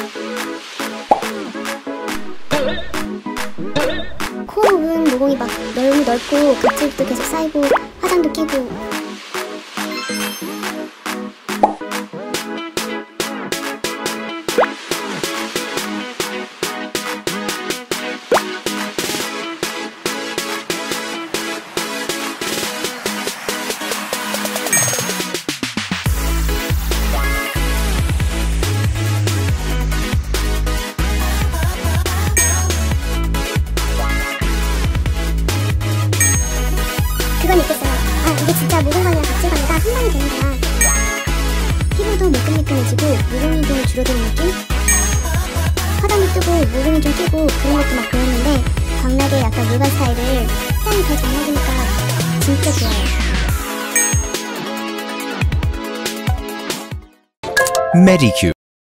코은 모공이 막 너무 넓고 각질도 계속 쌓이고 화장도 끼고. 그건 있겠어요. 아, 이게 진짜 모공관이랑 각질관리가 한 방에 되는구나. 피부도 매끈매끈해지고 모공이 좀 줄어드는 느낌? 화장도 뜨고 모공이 좀 끼고 그런 것도 막 보였는데 광나게 약간 물관 스타일을 짱이 더 잘 먹으니까 진짜 좋아요. Medicube